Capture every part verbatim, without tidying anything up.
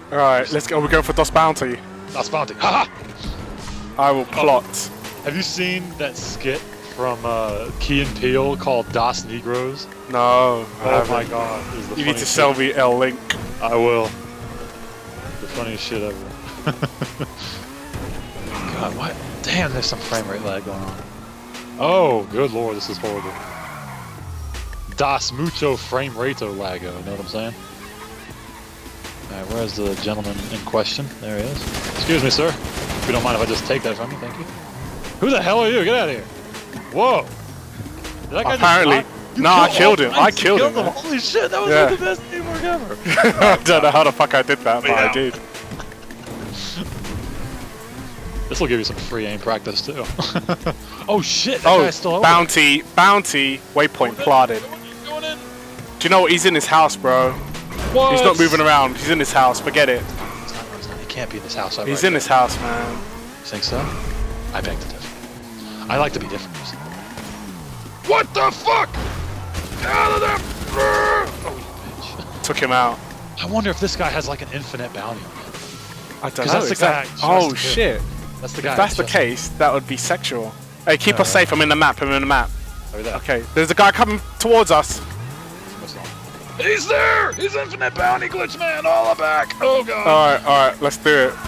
Alright, let's go. We're going for DOS Bounty. DOS Bounty. Haha! I will plot. Have you seen that skit from uh, Key and Peele called DOS Negroes? No. Oh my god. This is the You need to funniest sell shit. me L Link. I will. The funniest shit ever. God, what? Damn, there's some frame rate lag going on. Oh, good lord, this is horrible. Das mucho frame rato lago, you know what I'm saying? Alright, where's the gentleman in question? There he is. Excuse me, sir. If you don't mind if I just take that from you, thank you. Who the hell are you? Get out of here. Whoa. Did that guy Apparently. just die? No, I killed oh, him. I killed him. him. Holy shit, that was Yeah. like the best teamwork ever. I don't know how the fuck I did that, but Yeah. I did. This will give you some free aim practice too. Oh shit, that Oh, guy's still over. bounty, bounty, waypoint plotted. Going in. Do you know what? He's in his house, bro. What? He's not moving around. He's in his house. Forget it. It's not, it's not, he can't be in this house. He's right in now. his house, man. You think so? I beg to differ. I like to be different. What the fuck? Out of there! Oh, you bitch. Took him out. I wonder if this guy has like an infinite bounty on him. I don't 'Cause know. that's the is that- guy I just Oh killed. shit. That's the guy. If that's I the just- case, that would be sexual. Hey, keep Uh, us safe. I'm in the map. I'm in the map. Over there. Okay. There's a guy coming towards us. What's wrong? He's there! He's infinite bounty glitch man, all back! Oh god! Alright, alright. Let's do it.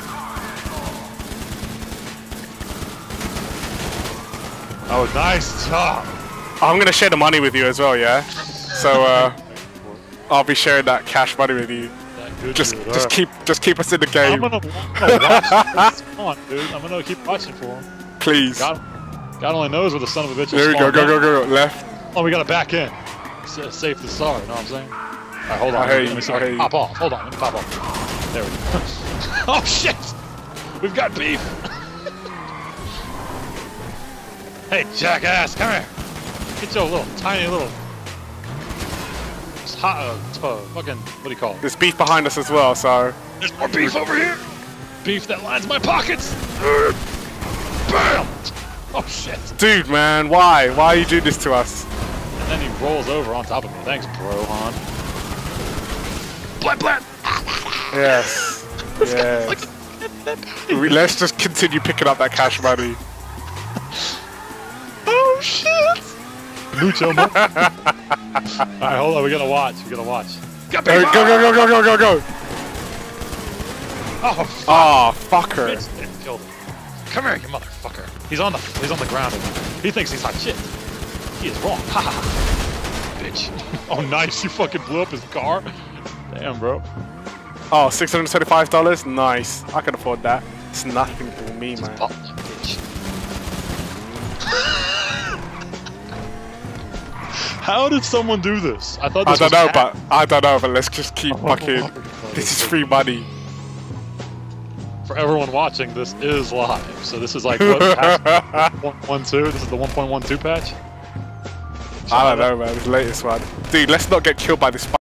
Oh, nice job! I'm gonna share the money with you as well, yeah? So, uh, I'll be sharing that cash money with you. That good Just, dude. just Alright. keep, just keep us in the I'm game, gonna, I'm gonna watch this. Come on, dude. I'm gonna keep watching for him. please. God, God only knows where the son of a bitch is. There we go, go, go, go, left. Oh, we gotta back in. S safe to start, you know what I'm saying? Alright, hold on. I hear Let you, me see I if I hear can you. pop off. Hold on, let me pop off. There we go. Oh shit! We've got beef! Hey, jackass, come here! Get your little, tiny little... Just hot, uh, uh, fucking, what do you call it? There's beef behind us as well, so. There's more beef over here! Beef that lines my pockets! Bam! Oh shit! Dude, man, why? Why you do this to us? And then he rolls over on top of me. Thanks, bro, Han. Blat blat! Yes. Yes. Like, We, let's just continue picking up that cash money. oh shit! Mucho mo. Alright, hold on, we gotta watch, we gotta watch. Got Go, go, go, go, go, go, go, go! Oh, fuck. Oh, fucker. Bitch, they killed him. Come here, you motherfucker. He's on the he's on the ground. He thinks he's hot shit. He is wrong. Ha ha. Bitch. Oh nice, you fucking blew up his car. Damn, bro. Oh, six hundred twenty-five dollars? Nice. I can afford that. It's nothing for me, man. Bop that bitch. How did someone do this? I thought I this don't was know, hacked. but I don't know, but let's just keep Oh, fucking. oh, This is free money. For everyone watching, this is live. So this is like what patch? one point twelve? This is the one point one two patch? I don't know, man. This latest one. Dude, let's not get killed by this.